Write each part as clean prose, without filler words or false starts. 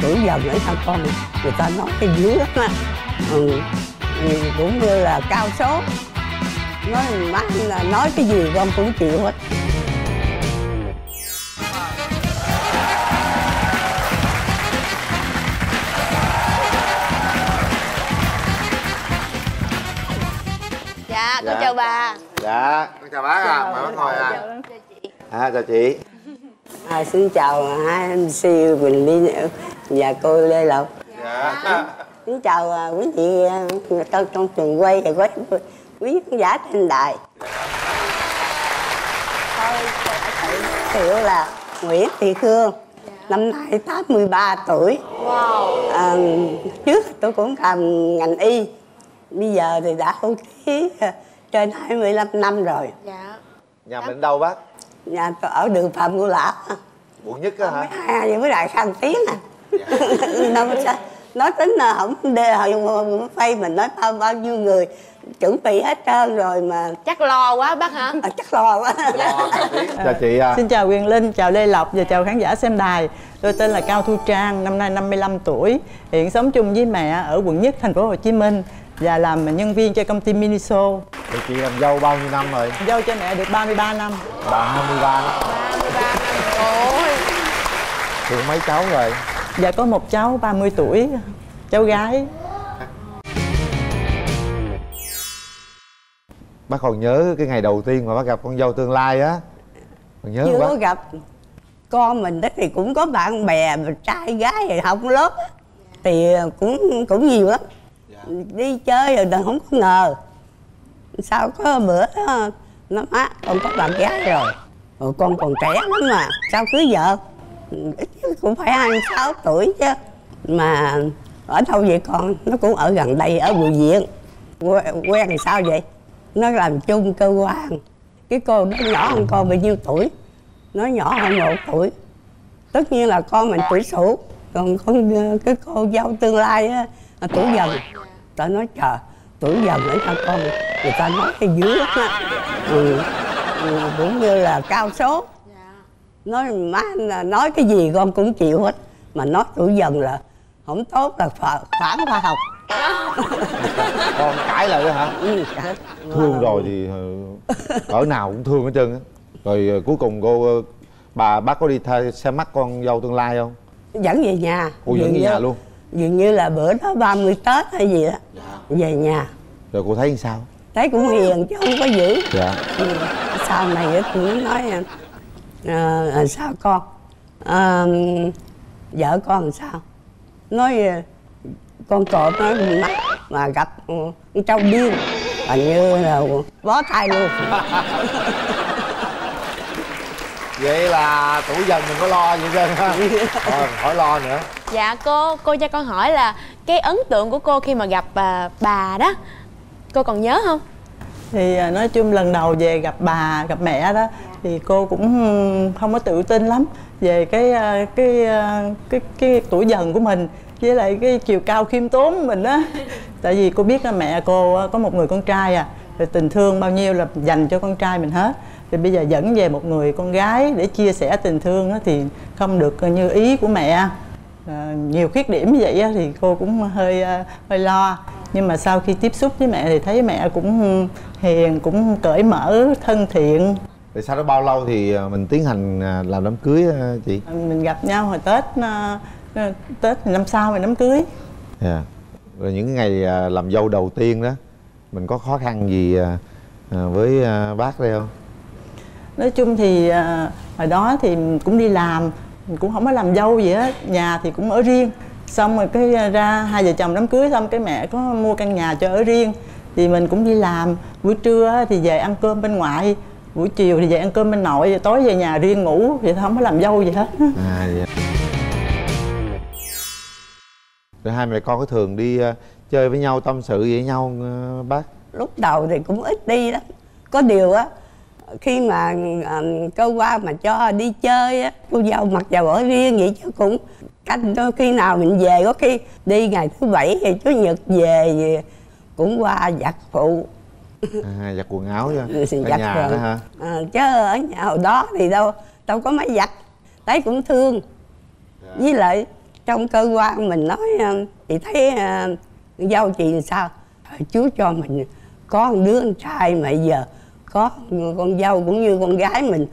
tuổi dần nữa sao con, người ta nói cái dữ lắm á. Cũng như là cao số, nói cái gì con cũng chịu hết. Dạ, con chào bà. Dạ, con chào bác à, mời bác ngồi à. Chào chị. Xin chào hai MC Quỳnh Ly và cô Lê Lộc. Dạ. Xin chào quý vị trong trường quay và quý khán giả trên đài. Tôi hiểu là Nguyễn Thị Khương, năm nay 83 tuổi. Wow. Trước tôi cũng làm ngành y, bây giờ thì đã hưu trí trên 25 năm rồi. Dạ. Nhà mình đâu bác? Nhà tôi ở đường Phạm Ngũ Lão, Quận Nhất á hả? hai với Đại Khang Tiến à. Nói tính là không phay mình nói bao nhiêu người chuẩn bị hết trơn rồi mà Chắc lo quá bác hả? chắc lo quá. Chào chị à. Xin chào Quyền Linh, chào Lê Lộc và chào khán giả xem đài. Tôi tên là Cao Thu Trang, năm nay 55 tuổi, hiện sống chung với mẹ ở quận Nhất, thành phố Hồ Chí Minh và làm nhân viên cho công ty Miniso. Thì chị làm dâu bao nhiêu năm rồi? Dâu cho mẹ được 33 năm. 33 năm. 33 năm. Ôi. Thương mấy cháu rồi? Dạ có một cháu 30 tuổi, cháu gái. Bác còn nhớ cái ngày đầu tiên mà bác gặp con dâu tương lai á? Còn nhớ Chưa không bác? có gặp con mình đó thì cũng có bạn bè trai gái thì học lớp thì cũng nhiều lắm. Đi chơi rồi không có ngờ sao có bữa đó, nó má con có bạn gái rồi con còn trẻ lắm mà sao cưới vợ, ít nhất cũng phải 26 tuổi chứ. Mà ở đâu vậy con? Nó cũng ở gần đây ở Bùi Viện. Quen thì sao vậy? Nó làm chung cơ quan. Cái cô nó nhỏ hơn con bao nhiêu tuổi? Nó nhỏ hơn 1 tuổi. Tất nhiên là con mình tuổi Sửu, còn con cái cô dâu tương lai á tuổi Dần. Tao nói trời, tuổi Dần nữa sao con, người ta nói cái dữ lắm á. Cũng như là cao số. Nói cái gì con cũng chịu hết. Mà nói tuổi Dần là không tốt, là phản khoa học. Con cãi lại đó hả? Cãi. Thương rồi thì cỡ nào cũng thương hết trơn á. Rồi cuối cùng bác có đi xem mắt con dâu tương lai không? Dẫn về nhà. Cô dẫn về nhà luôn? Dường như là bữa đó 30 Tết hay gì đó. Dạ. Về nhà. Rồi cô thấy sao? Thấy cũng hiền chứ không có dữ. Dạ. Sau này cũng nói sao con, vợ con làm sao? Nói con trộm nói mắt mà gặp trâu điên là như là bó tay luôn. Vậy là tuổi Dần mình có lo vậy trơn ha. Khỏi lo nữa. Dạ cô cho con hỏi là cái ấn tượng của cô khi mà gặp bà đó, cô còn nhớ không? Thì nói chung lần đầu về gặp bà, gặp mẹ đó thì cô cũng không có tự tin lắm về cái tuổi Dần của mình với lại cái chiều cao khiêm tốn của mình đó. Tại vì cô biết là mẹ cô có một người con trai à, rồi tình thương bao nhiêu là dành cho con trai mình hết. Thì bây giờ dẫn về một người con gái để chia sẻ tình thương đó, thì không được như ý của mẹ. Nhiều khuyết điểm như vậy thì cô cũng hơi lo. Nhưng mà sau khi tiếp xúc với mẹ thì thấy mẹ cũng hiền, cũng cởi mở, thân thiện. Rồi sau đó bao lâu thì mình tiến hành làm đám cưới chị? Mình gặp nhau hồi Tết thì năm sau rồi đám cưới. Dạ. Rồi những ngày làm dâu đầu tiên đó, mình có khó khăn gì với bác đây không? Nói chung thì hồi đó thì cũng đi làm, mình cũng không có làm dâu gì hết, nhà thì cũng ở riêng. Xong rồi cái ra hai vợ chồng đám cưới xong cái mẹ có mua căn nhà cho ở riêng. Thì mình cũng đi làm, buổi trưa thì về ăn cơm bên ngoại, buổi chiều thì về ăn cơm bên nội, rồi tối về nhà riêng ngủ, vậy không có làm dâu gì hết. Dạ. Rồi hai mẹ con có thường đi chơi với nhau, tâm sự với nhau bác? Lúc đầu thì cũng ít đi lắm. Có điều á, khi mà cơ quan mà cho đi chơi á, cô dâu mặc dầu ở riêng vậy chứ cũng canh đôi khi nào mình về, có khi đi ngày thứ Bảy hay Chủ nhật về cũng qua giặt phụ. Giặt quần áo cho giặt nhà đó hả? Chứ ở nhà hồi đó thì đâu có máy giặt, thấy cũng thương. Với lại trong cơ quan mình nói chị thấy dâu chị làm sao? Chú cho mình có một đứa con trai mà giờ có con dâu cũng như con gái mình.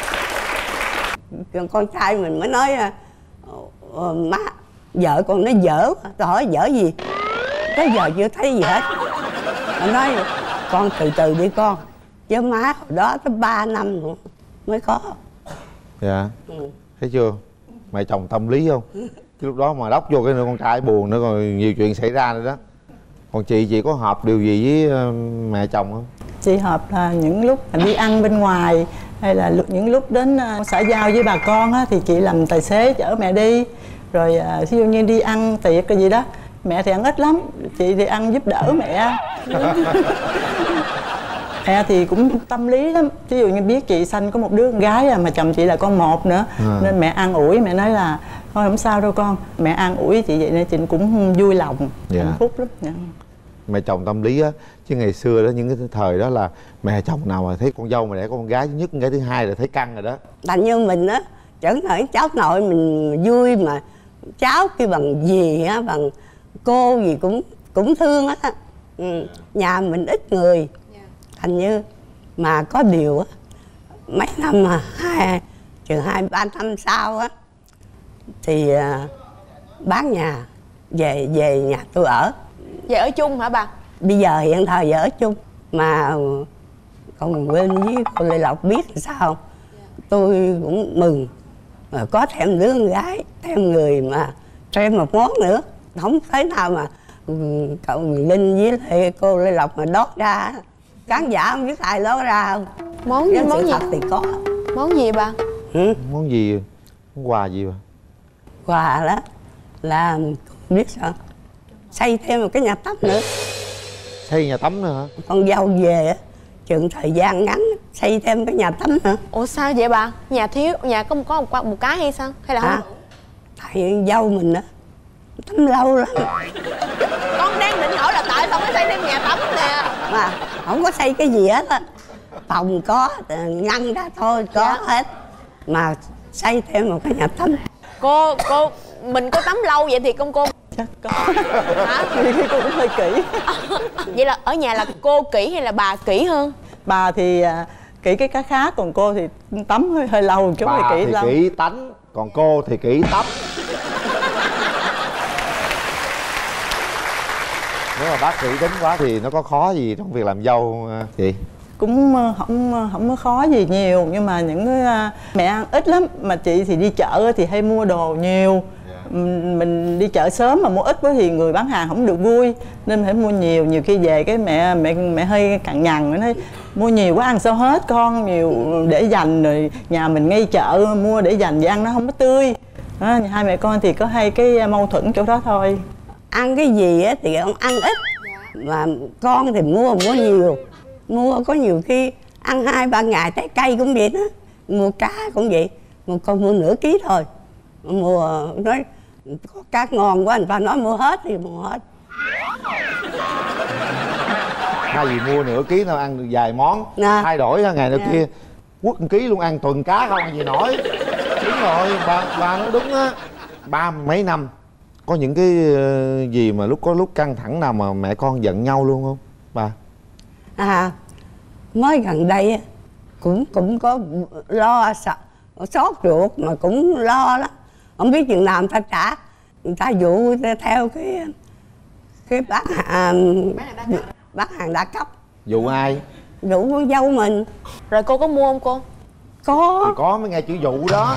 Con trai mình mới nói má, vợ con nó dở. Tôi hỏi dở gì? Tới giờ chưa thấy gì hết. Nó nói con từ từ đi con, chứ má hồi đó tới 3 năm nữa mới có. Dạ. Thấy chưa, mẹ chồng tâm lý không? Chứ lúc đó mà đốc vô cái nơi con trai buồn nữa, rồi nhiều chuyện xảy ra nữa đó. Còn chị có hợp điều gì với mẹ chồng không? Chị hợp là những lúc đi ăn bên ngoài, hay là những lúc đến xã giao với bà con á, thì chị làm tài xế chở mẹ đi. Rồi ví dụ như đi ăn tiệc cái gì đó, mẹ thì ăn ít lắm, chị thì ăn giúp đỡ mẹ. Mẹ thì cũng tâm lý lắm. Ví dụ như biết chị sanh có một đứa con gái mà chồng chị là con một nữa, nên mẹ an ủi, mẹ nói là thôi không sao đâu con. Mẹ an ủi chị vậy nên chị cũng vui lòng, hạnh phúc lắm. Mẹ chồng tâm lý á, chứ ngày xưa đó, những cái thời đó là mẹ chồng nào mà thấy con dâu mà đẻ con gái thứ nhất, con gái thứ hai là thấy căng rồi đó. Thành như mình á, chẳng hỏi cháu nội mình vui mà cháu kêu bằng dì á, bằng cô gì cũng thương á. Nhà mình ít người, thành như mà có điều á, mấy năm mà chừng 2-3 năm sau á thì bán nhà về nhà tôi ở. Về ở chung hả bà? Bây giờ hiện thời giờ ở chung mà còn Linh với cô Lê Lộc biết là sao không? Tôi cũng mừng có thêm đứa con gái, thêm người mà thêm một món nữa. Không thấy nào mà cậu Linh với lại cô Lê Lộc mà đót ra, khán giả không biết ai đót ra không. Món gì? Món gì? Thật thì có. Món gì bà? Món gì? Món quà gì bà? Quà đó là không biết sao xây thêm một cái nhà tắm nữa. Xây nhà tắm nữa hả? Con dâu về á, chừng thời gian ngắn xây thêm cái nhà tắm nữa. Ủa sao vậy bà? Nhà thiếu, nhà có một cái hay sao? Hay là không? Tại dâu mình á tắm lâu lắm. Con đang định hỏi là tại sao mới xây thêm nhà tắm nè. Mà không có xây cái gì hết á, phòng có ngăn ra thôi, có hết. Mà xây thêm một cái nhà tắm. Cô mình có tắm lâu vậy thì cô Chắc có. hả? Thì cô cũng hơi kỹ. Vậy là ở nhà là cô kỹ hay là bà kỹ hơn? Bà thì kỹ cái cá khác, còn cô thì tắm hơi lâu một chút. Bà thì kỹ lắm. kỹ tánh, còn cô thì kỹ tắm. Nếu mà bác kỹ tính quá thì nó có khó gì trong việc làm dâu chị? Cũng không có khó gì nhiều, nhưng mà những cái mẹ ăn ít lắm, mà chị thì đi chợ thì hay mua đồ nhiều. Mình đi chợ sớm mà mua ít quá thì người bán hàng không được vui, nên phải mua nhiều. Nhiều khi về cái mẹ hơi cằn nhằn, nói mua nhiều quá ăn sao hết con, nhiều để dành, rồi nhà mình ngay chợ mua để dành vậy ăn nó không có tươi. Hai mẹ con thì có hai cái mâu thuẫn chỗ đó thôi. Ăn cái gì á thì ông ăn ít, mà con thì mua nhiều. Mua có nhiều khi ăn 2-3 ngày. Trái cây cũng vậy đó, mua cá cũng vậy, con mua nửa ký thôi. Mua nói có cá ngon quá, người ta nói mua hết thì mua hết. Hai gì mua nửa ký nào ăn được vài món, thay đổi ra ngày nào kia quất 1 ký luôn, ăn tuần cá không ăn gì nổi. Đúng rồi, bà nói đúng á. 30 mấy năm có những cái gì mà có lúc căng thẳng nào mà mẹ con giận nhau luôn không bà? Mới gần đây cũng có lo sợ xót ruột, mà cũng lo lắm, không biết chừng nào người ta trả. Người ta dụ theo cái bán hàng đa cấp. Dụ ai? Dụ con dâu mình. Rồi cô có mua không cô? Có. Thì có, mới nghe chữ dụ đó.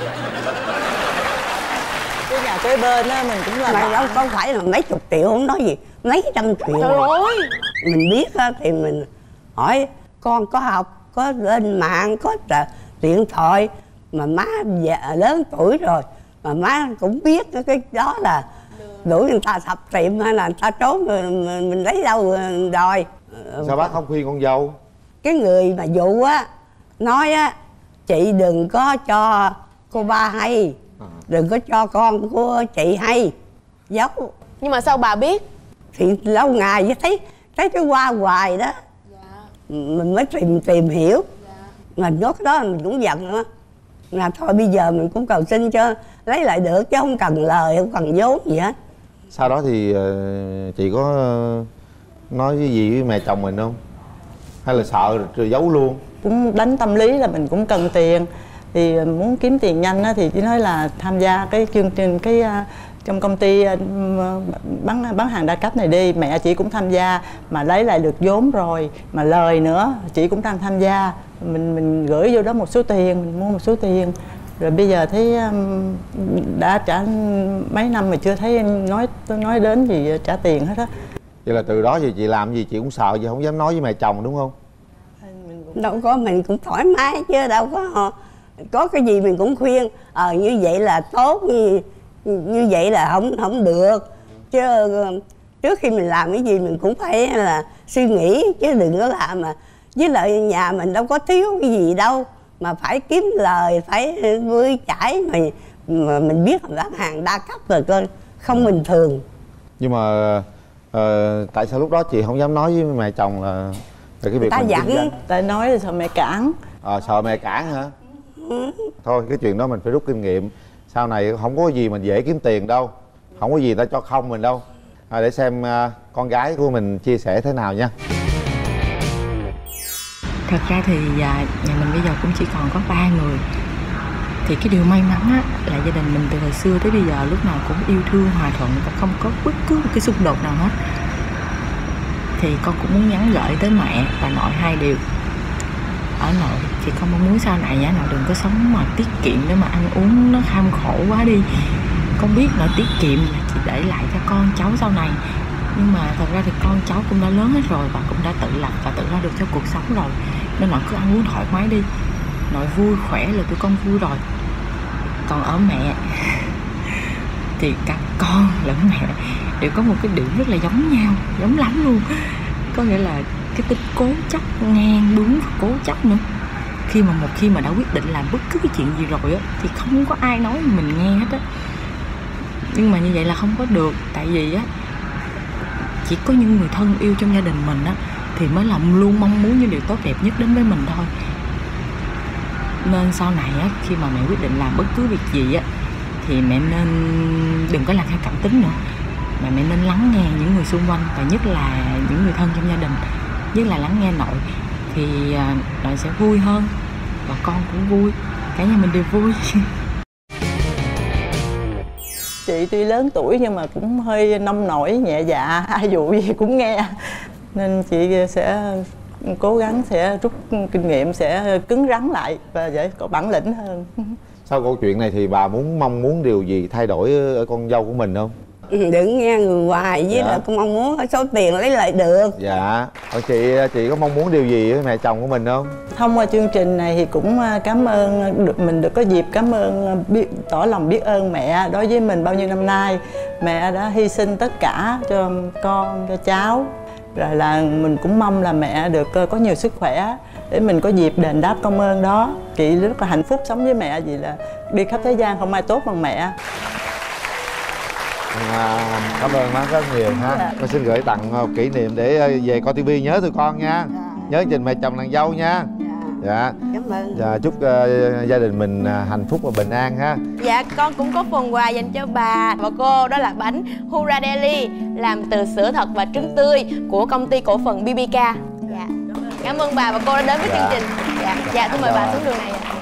Cái nhà kế bên á mình cũng là mà đâu có phải là mấy chục triệu, không nói gì mấy trăm triệu. Trời ơi, mình biết á thì mình hỏi con có học, có lên mạng, có điện thoại, mà má già lớn tuổi rồi mà má cũng biết cái đó là đuổi người ta sập tiệm hay là người ta trốn, mình lấy đâu đòi. Sao bác không khuyên con dâu? Cái người mà dụ á nói á, chị đừng có cho cô ba hay, đừng có cho con của chị hay, giấu. nhưng mà sao bà biết? Thì lâu ngày thấy cái qua hoài đó. Mình mới tìm hiểu. Mà lúc đó mình cũng giận nữa. Là thôi bây giờ mình cũng cầu xin cho lấy lại được chứ không cần lời, không cần vốn gì hết. Sau đó thì chị có nói cái gì với mẹ chồng mình không? Hay là sợ rồi giấu luôn? Cũng đánh tâm lý là mình cũng cần tiền, thì muốn kiếm tiền nhanh á, thì chỉ nói là tham gia cái chương trình trong công ty bán hàng đa cấp này đi. Mẹ chị cũng tham gia mà lấy lại được vốn rồi, mà lời nữa chị cũng đang tham gia. Mình gửi vô đó một số tiền, mình mua một số tiền. Rồi bây giờ thấy đã trả mấy năm mà chưa thấy nói đến gì trả tiền hết á. Vậy là từ đó thì chị làm gì chị cũng sợ, chị không dám nói với mẹ chồng đúng không? Đâu có, mình cũng thoải mái chứ đâu có cái gì mình cũng khuyên như vậy là tốt, như vậy là không được. Chứ trước khi mình làm cái gì mình cũng phải là suy nghĩ chứ đừng có làm mà. Với lại nhà mình đâu có thiếu cái gì đâu mà phải kiếm lời, phải vui chảy mà mình biết bán hàng đa cấp rồi cơ, không bình thường. Nhưng mà tại sao lúc đó chị không dám nói với mẹ chồng là về cái việc ta dặn? Tại nói là sợ mẹ cản. Sợ mẹ cản hả? Thôi cái chuyện đó mình phải rút kinh nghiệm. Sau này không có gì mình dễ kiếm tiền đâu, không có gì ta cho không mình đâu. Để xem con gái của mình chia sẻ thế nào nha. Thật ra thì nhà mình bây giờ cũng chỉ còn có 3 người. Thì cái điều may mắn á, là gia đình mình từ hồi xưa tới bây giờ lúc nào cũng yêu thương, hòa thuận và không có bất cứ một cái xung đột nào hết. Thì con cũng muốn nhắn gửi tới mẹ và nội 2 điều. Ở nội thì con mong muốn sau này nội đừng có sống mà tiết kiệm để mà ăn uống nó kham khổ quá đi. Con biết nội tiết kiệm là chỉ để lại cho con cháu sau này, nhưng mà thật ra thì con cháu cũng đã lớn hết rồi và cũng đã tự lập và tự lo được cho cuộc sống rồi, nên nội cứ ăn uống thoải mái đi. Nội vui khỏe là tụi con vui rồi. Còn ở mẹ thì cả con lẫn mẹ đều có một cái điểm rất là giống nhau, giống lắm luôn. Có nghĩa là cái tính cố chấp, ngang bướng và cố chấp nữa. Một khi mà đã quyết định làm bất cứ cái chuyện gì rồi á, thì không có ai nói mình nghe hết á. Nhưng mà như vậy là không có được. Tại vì á, chỉ có những người thân yêu trong gia đình mình á thì mới luôn mong muốn những điều tốt đẹp nhất đến với mình thôi. Nên sau này á, khi mà mẹ quyết định làm bất cứ việc gì á, thì mẹ nên đừng có làm theo cảm tính nữa, mà mẹ nên lắng nghe những người xung quanh, và nhất là những người thân trong gia đình, nhất là lắng nghe nội. Thì nội sẽ vui hơn và con cũng vui, cả nhà mình đều vui. Chị tuy lớn tuổi nhưng mà cũng hơi nông nổi, nhẹ dạ, ai dụ gì cũng nghe. Nên chị sẽ cố gắng, sẽ rút kinh nghiệm, sẽ cứng rắn lại và để có bản lĩnh hơn. Sau câu chuyện này thì bà mong muốn điều gì thay đổi ở con dâu của mình không? Đừng nghe người hoài, với là con mong muốn số tiền lấy lại được. Dạ. Còn chị có mong muốn điều gì với mẹ chồng của mình không? Thông qua chương trình này thì cũng cảm ơn mình được có dịp cảm ơn, tỏ lòng biết ơn mẹ đối với mình bao nhiêu năm nay. Mẹ đã hy sinh tất cả cho con, cho cháu. Rồi là mình cũng mong là mẹ được có nhiều sức khỏe để mình có dịp đền đáp công ơn đó. Chị rất là hạnh phúc sống với mẹ, vì là đi khắp thế gian không ai tốt bằng mẹ. Cảm ơn má rất nhiều ha. Con xin gửi tặng một kỷ niệm để về coi tivi nhớ tụi con nha. Nhớ trình mẹ chồng nàng dâu nha. Dạ. Cảm ơn. Dạ, chúc gia đình mình hạnh phúc và bình an ha. Dạ, con cũng có phần quà dành cho bà và cô, đó là bánh Hura Deli làm từ sữa thật và trứng tươi của công ty cổ phần BBK. Dạ. Cảm ơn bà và cô đã đến với chương trình. Dạ, thưa mời bà xuống đường này.